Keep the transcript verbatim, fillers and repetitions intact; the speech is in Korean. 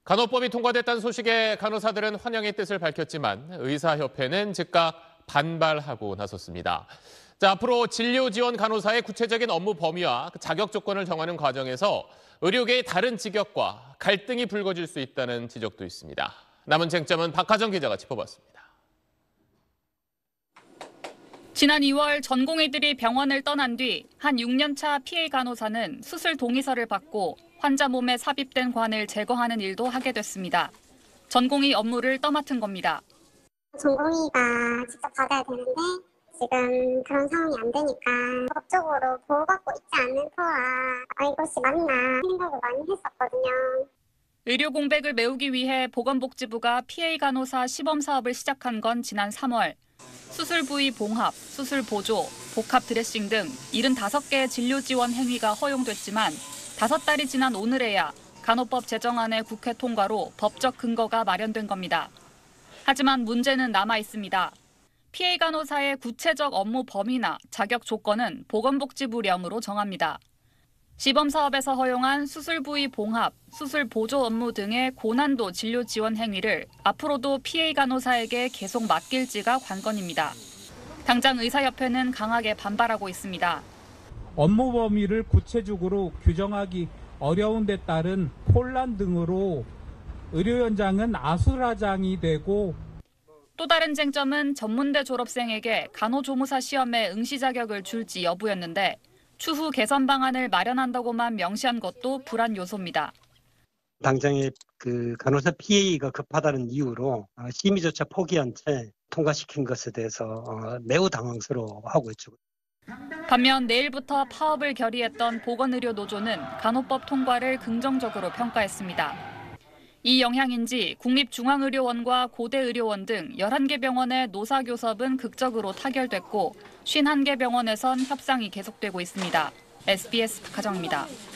간호법이 통과됐다는 소식에 간호사들은 환영의 뜻을 밝혔지만 의사협회는 즉각 반발하고 나섰습니다. 자, 앞으로 진료 지원 간호사의 구체적인 업무 범위와 자격 조건을 정하는 과정에서 의료계의 다른 직역과 갈등이 불거질 수 있다는 지적도 있습니다. 남은 쟁점은 박하정 기자가 짚어봤습니다. 지난 이월 전공의들이 병원을 떠난 뒤 한 육 년 차 피해 간호사는 수술 동의서를 받고 환자 몸에 삽입된 관을 제거하는 일도 하게 됐습니다. 전공의 업무를 떠맡은 겁니다. 전공의가 직접 받아야 되는데 지금 그런 상황이 안 되니까 법적으로 보호받고 있지 않는 터라 아, 이것이 맞나 생각을 많이 했었거든요. 의료 공백을 메우기 위해 보건복지부가 피해 간호사 시범 사업을 시작한 건 지난 삼월. 수술 부위 봉합, 수술 보조, 복합 드레싱 등 칠십오 개의 진료 지원 행위가 허용됐지만 다섯 달이 지난 오늘에야 간호법 제정안의 국회 통과로 법적 근거가 마련된 겁니다. 하지만 문제는 남아 있습니다. 피해 간호사의 구체적 업무 범위나 자격 조건은 보건복지부령으로 정합니다. 시범 사업에서 허용한 수술 부위 봉합, 수술 보조 업무 등의 고난도 진료 지원 행위를 앞으로도 피해 간호사에게 계속 맡길지가 관건입니다. 당장 의사협회는 강하게 반발하고 있습니다. 업무 범위를 구체적으로 규정하기 어려운 데 따른 혼란 등으로 의료 현장은 아수라장이 되고 또 다른 쟁점은 전문대 졸업생에게 간호조무사 시험에 응시 자격을 줄지 여부였는데 추후 개선 방안을 마련한다고만 명시한 것도 불안 요소입니다. 당장의 그 간호사 피해가 급하다는 이유로 심의조차 포기한 채 통과시킨 것에 대해서 매우 당황스러워하고 있죠. 반면 내일부터 파업을 결의했던 보건의료노조는 간호법 통과를 긍정적으로 평가했습니다. 이 영향인지 국립중앙의료원과 고대의료원 등 열한 개 병원의 노사교섭은 극적으로 타결됐고 오십일 개 병원에선 협상이 계속되고 있습니다. 에스비에스 박하정입니다.